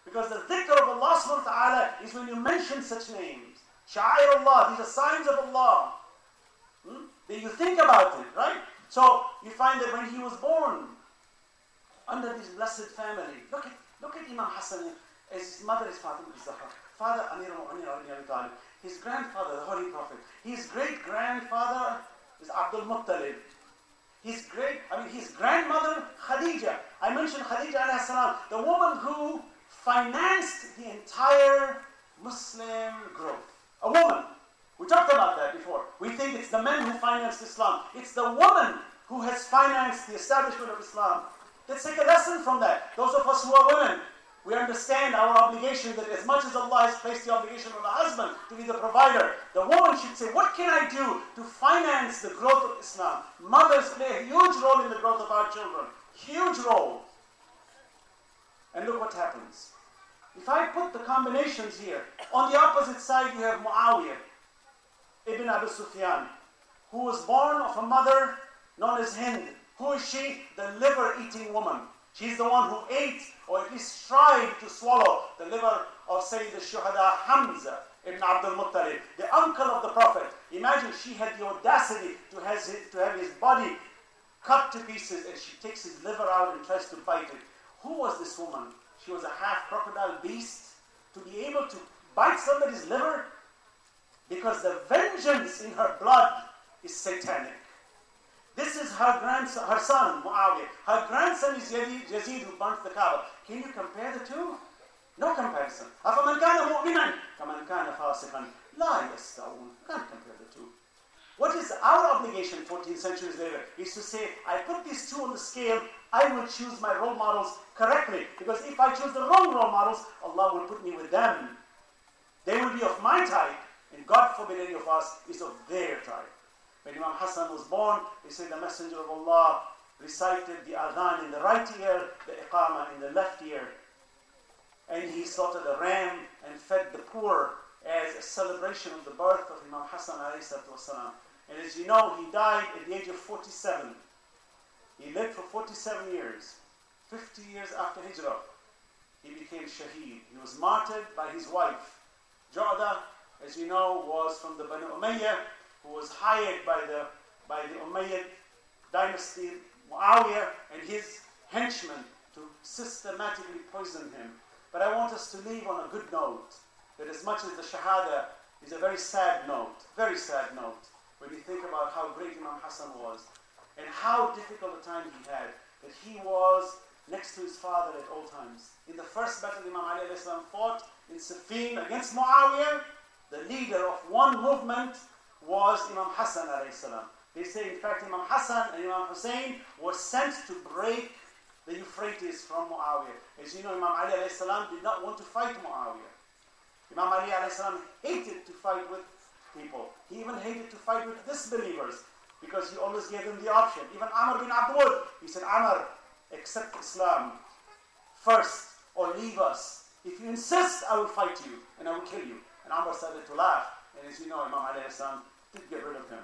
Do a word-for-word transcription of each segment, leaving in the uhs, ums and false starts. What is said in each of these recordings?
Because the dhikr of Allah subhanahu wa ta'ala is when you mention such names. Sha'air Allah, these are signs of Allah. Hmm? Then you think about it, right? So you find that when he was born under this blessed family, look at look at Imam Hassan. His mother is Fatima al-Zahra, father Amir al-Mu'minin Ali Abi Talib, his grandfather, the Holy Prophet, his great grandfather is Abdul Muttalib. His great, I mean, his grandmother Khadija. I mentioned Khadija alayhi salam, the woman who financed the entire Muslim growth. A woman. We talked about that before. We think it's the men who financed Islam. It's the woman who has financed the establishment of Islam. Let's take a lesson from that. Those of us who are women, we understand our obligation that as much as Allah has placed the obligation on the husband to be the provider, the woman should say, what can I do to finance the growth of Islam? Mothers play a huge role in the growth of our children. Huge role. And look what happens. If I put the combinations here, on the opposite side you have Muawiyah ibn Abi Sufyan, who was born of a mother known as Hind. Who is she? The liver-eating woman. She's the one who ate, or at least strived to swallow, the liver of Sayyid al-Shuhada Hamza ibn Abdul Muttalib, the uncle of the Prophet. Imagine she had the audacity to have his, to have his body cut to pieces, and she takes his liver out and tries to bite it. Who was this woman? She was a half crocodile beast. To be able to bite somebody's liver? Because the vengeance in her blood is satanic. This is her grandson, her son, Muawiyah. Her grandson is Yazid, Yazid who burnt the Kaaba. Can you compare the two? No comparison. أَفَمَنْ كَانَ مُؤْمِنًا كَمَنْ كَانَ فَاسِقًا لَا يَسْتَوُونَ. Can't compare the two. What is our obligation fourteen centuries later is to say, I put these two on the scale, I will choose my role models correctly. Because if I choose the wrong role models, Allah will put me with them. They will be of my type, and God forbid any of us is of their type. When Imam Hassan was born, they say the Messenger of Allah recited the adhan in the right ear, the iqamah in the left ear. And he slaughtered a ram and fed the poor as a celebration of the birth of Imam Hassan alayhi salatu wasalam. And as you know, he died at the age of forty-seven. He lived for forty-seven years. fifty years after Hijrah, he became shaheed. He was martyred by his wife. Ju'da, as you know, was from the Banu Umayyah, who was hired by the, by the Umayyad dynasty, Muawiyah, and his henchmen to systematically poison him. But I want us to leave on a good note, that as much as the Shahada is a very sad note, very sad note, when you think about how great Imam Hassan was, and how difficult a time he had, that he was next to his father at all times. In the first battle Imam Ali alayhi salam fought in Siffin against Muawiyah, the leader of one movement was Imam Hassan alayhi salam. They say, in fact, Imam Hassan and Imam Hussein were sent to break the Euphrates from Muawiyah. As you know, Imam Ali alayhi salam did not want to fight Muawiyah. Imam Ali alayhi salam hated to fight with people. He even hated to fight with disbelievers, because he always gave them the option. Even Amr bin Abdul, he said, Amr, accept Islam first or leave us. If you insist, I will fight you and I will kill you. And Amr started to laugh. And as you know, Imam alayhi salam did get rid of him.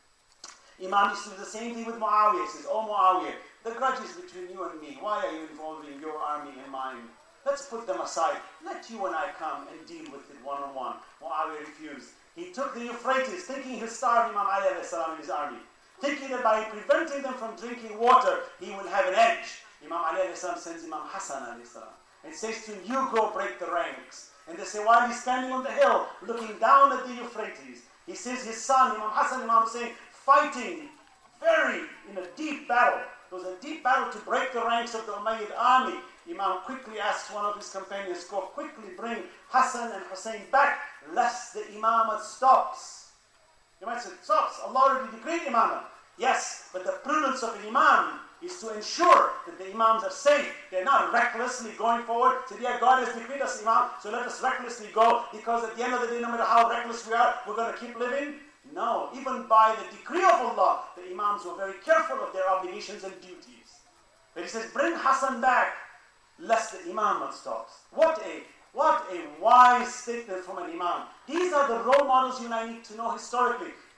Imam used to do the same thing with Muawiyah. He says, oh Muawiyah, the grudge is between you and me. Why are you involving your army and mine? Let's put them aside. Let you and I come and deal with it one-on-one. Muawiyah refused. He took the Euphrates, thinking he'll starve Imam Ali alayhi salam and his army. Thinking that by preventing them from drinking water, he will have an edge. Imam Ali alayhi salam sends Imam Hassan alayhi salam and says to him, you go break the ranks. And they say, while he's standing on the hill, looking down at the Euphrates, he sees his son, Imam Hassan, Imam Hussein, fighting very in a deep battle. It was a deep battle to break the ranks of the Umayyad army. Imam quickly asks one of his companions, go quickly bring Hassan and Hussein back, lest the imamate stops. You might say, stops. Allah already decreed imamate. Yes, but the prudence of an imam is to ensure that the imams are safe. They're not recklessly going forward. So yeah, God has decreed us imam, so let us recklessly go, because at the end of the day, no matter how reckless we are, we're going to keep living. No, even by the decree of Allah, the imams were very careful of their obligations and duties. But he says, bring Hassan back, lest the imam stops. What a what a wise statement from an imam. These are the role models you and I need to know historically.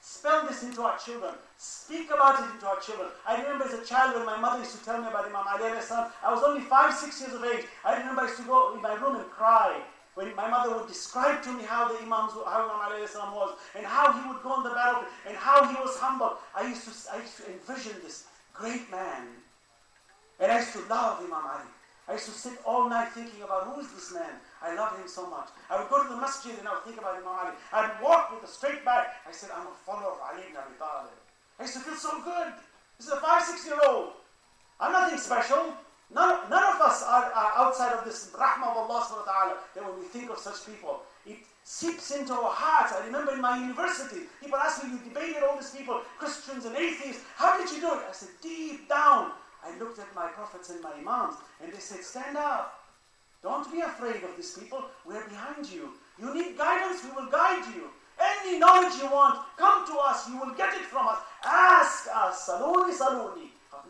Spell this into our children. Speak about it into our children. I remember as a child when my mother used to tell me about Imam Ali alayhi salam, I was only five, six years of age. I remember I used to go in my room and cry when my mother would describe to me how the Imams, how Imam Ali alayhi salam was, and how he would go on the battlefield, and how he was humble. I used to, I used to envision this great man. And I used to love Imam Ali. I used to sit all night thinking about who is this man? I love him so much. I would go to the masjid and I would think about Imam Ali. I'd walk with a straight back. I said, I'm a follower of Ali ibn Abi Talib. I used to feel so good. This is a five, six year old. I'm nothing special. None, none of us are, are outside of this rahmah of Allah subhanahu wa ta'ala, that when we think of such people, it seeps into our hearts. I remember in my university, people asked me, you debated all these people, Christians and atheists. How did you do it? I said, deep down, I looked at my prophets and my imams, and they said, stand up. Don't be afraid of these people. We're behind you. You need guidance, we will guide you. Any knowledge you want, come to us. You will get it from us. Ask us. Saluni, saluni.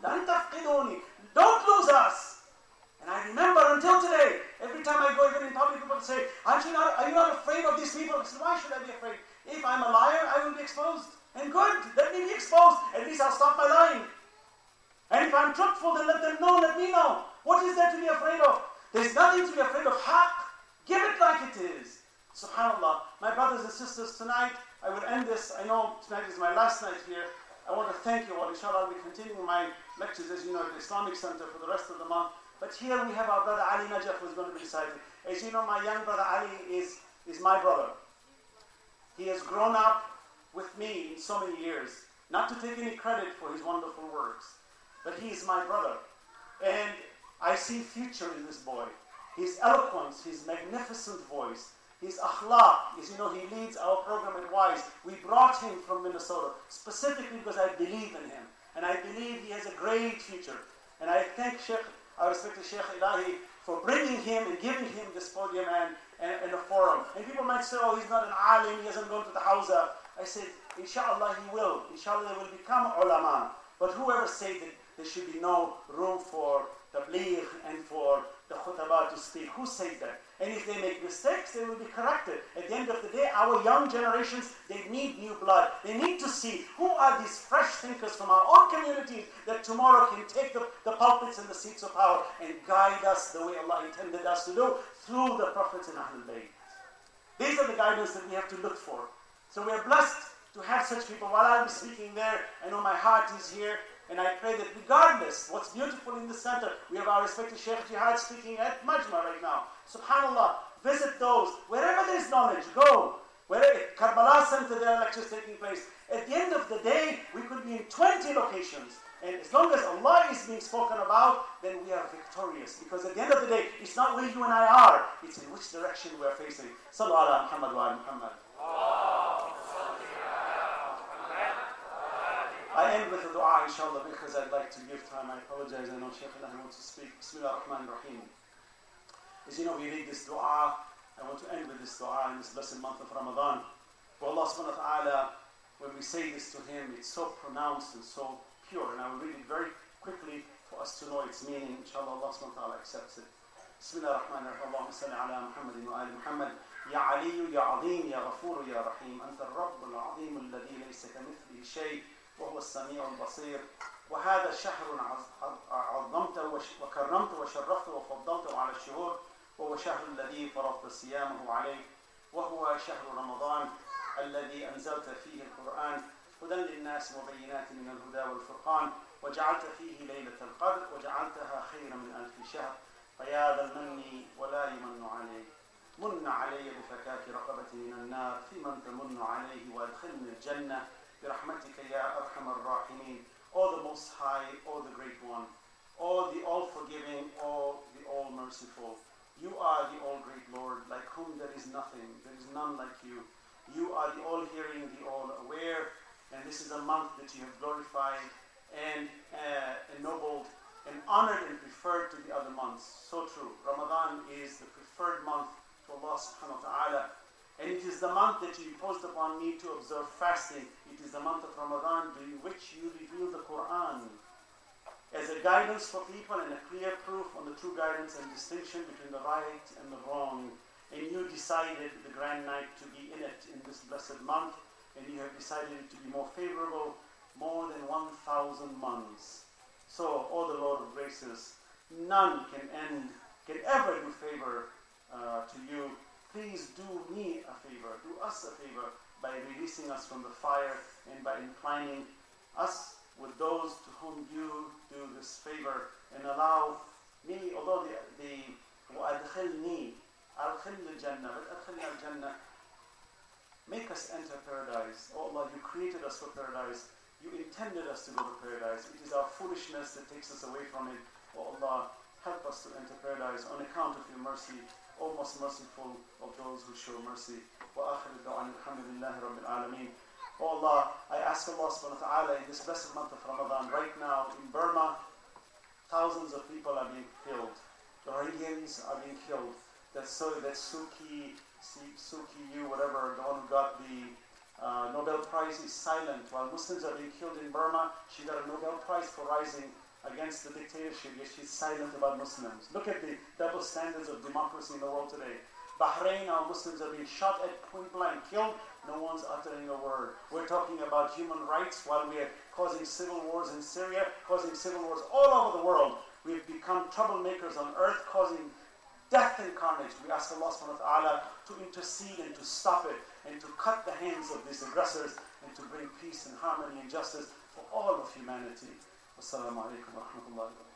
Don't lose us. And I remember until today, every time I go even in public, people say, Aren't you not, are you not afraid of these people? I said, why should I be afraid? If I'm a liar, I will be exposed. And good, let me be exposed. At least I'll stop my lying. And if I'm truthful, then let them know, let me know. What is there to be afraid of? There's nothing to be afraid of. Haqq. Give it like it is. SubhanAllah. My brothers and sisters, tonight, I will end this. I know tonight is my last night here. I want to thank you all. Inshallah, I'll be continuing my lectures, as you know, at the Islamic Center for the rest of the month. But here we have our brother Ali Najaf, who is going to be reciting. As you know, my young brother Ali is, is my brother. He has grown up with me in so many years. Not to take any credit for his wonderful works, but he is my brother. And I see future in this boy. His eloquence, his magnificent voice, his akhlaq, as you know, he leads our program at WISE. We brought him from Minnesota, specifically because I believe in him. And I believe he has a great future. And I thank Sheikh, our respected Sheikh Ilahi, for bringing him and giving him this podium and, and, and a forum. And people might say, oh, he's not an alim, he hasn't gone to the hawza. I said, inshallah he will. Inshallah they will become ulama. But whoever said that there should be no room for tabligh and for the khutbah to speak, who said that? And if they make mistakes, they will be corrected. At the end of the day, our young generations, they need new blood. They need to see who are these fresh thinkers from our own communities that tomorrow can take the, the pulpits and the seats of power and guide us the way Allah intended us to do through the prophets and Ahlul Bayt. These are the guidance that we have to look for. So we are blessed to have such people. While I'm speaking there, I know my heart is here. And I pray that regardless, what's beautiful in the center, we have our respected Sheikh Jihad speaking at Majma right now. SubhanAllah, visit those. Wherever there is knowledge, go. Wherever, Karbala Center, there are lectures taking place. At the end of the day, we could be in twenty locations. And as long as Allah is being spoken about, then we are victorious. Because at the end of the day, it's not where you and I are, it's in which direction we are facing. Sallu ala Muhammad wa ala Muhammad. I end with a dua, inshallah, because I'd like to give time. I apologize, I know Shaykh Allah wants to speak. Bismillah ar-Rahman ar-Rahim. As you know, we read this dua. I want to end with this dua in this blessed month of Ramadan. For Allah subhanahu wa ta'ala, when we say this to Him, it's so pronounced and so pure. And I will read it very quickly for us to know its meaning. Inshallah, Allah subhanahu wa ta'ala accepts it. Bismillah ar-Rahman ar-Rahim. Allahumma salli ala Muhammadin wa ali Muhammad. Ya Ali, Ya Azim, Ya Ghafur, Ya Rahim. Anta al-Rabb al-Azim alladhi laysa kamithlihi shay. وهو السميع البصير وهذا شهر عظمت وكرمت وشرفت وفضلت على الشهور وهو شهر الذي فرضت صيامه عليه وهو شهر رمضان الذي أنزلت فيه القرآن هدى للناس وبينات من الهدى والفرقان وجعلت فيه ليلة القدر وجعلتها خيرا من ألف شهر فيا ذا المن ولا يمن عليه من علي بفكاك رقبتي من النار في من تمن عليه وادخلني الجنة برحمتك يا أرحم الراحمين. O the Most High, O the Great One, O the All-Forgiving, O the All-Merciful. You are the All-Great Lord, like whom there is nothing, there is none like you. You are the All-Hearing, the All-Aware, and this is a month that you have glorified and uh, ennobled and honored and preferred to the other months. So true. Ramadan is the preferred month to Allah subhanahu wa ta'ala. And it is the month that you imposed upon me to observe fasting. It is the month of Ramadan during which you reveal the Quran as a guidance for people and a clear proof on the true guidance and distinction between the right and the wrong. And you decided the grand night to be in it in this blessed month. and you have decided it to be more favorable, more than one thousand months. So, O the Lord of graces, none can end, can ever do favor uh, to you. Please do me a favor, do us a favor by releasing us from the fire and by inclining us with those to whom you do this favor, and allow me, although the, the وَأَدْخِلْنِي أَدْخِلْنِ الْجَنَّةِ but أَدْخِلْنَا الْجَنَّةِ, make us enter paradise. Oh Allah, you created us for paradise. You intended us to go to paradise. It is our foolishness that takes us away from it. Oh Allah, help us to enter paradise on account of your mercy, O most merciful of those who show mercy. وَآخِرُ دَعْوَانَا الْحَمْدُ لِلَّهِ رَبِّ الْعَالَمِينَ. Oh Allah, I ask Allah subhanahu wa ta'ala in this blessed month of Ramadan, right now in Burma, thousands of people are being killed. The Rohingyans are being killed. That so that Suki, Suki Yu, whatever, the one who got the uh, Nobel Prize, is silent while Muslims are being killed in Burma. She got a Nobel Prize for rising against the dictatorship, yet she's silent about Muslims. Look at the double standards of democracy in the world today. Bahrain, our Muslims are being shot at point blank, killed. No one's uttering a word. We're talking about human rights while we are causing civil wars in Syria, causing civil wars all over the world. We've become troublemakers on earth, causing death and carnage. We ask Allah subhanahu wa ta'ala to intercede and to stop it, and to cut the hands of these aggressors, and to bring peace and harmony and justice for all of humanity. Wassalamu alaikum wa rahmatullahi wa barakatuh.